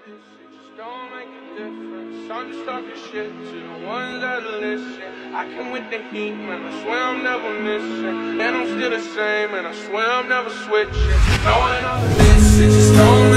this, it just don't make a difference. I'm just talking shit to the ones that listen. I came with the heat, man, I swear I'm never missing. And I'm still the same, and I swear I'm never switching. Knowing all of this, it just don't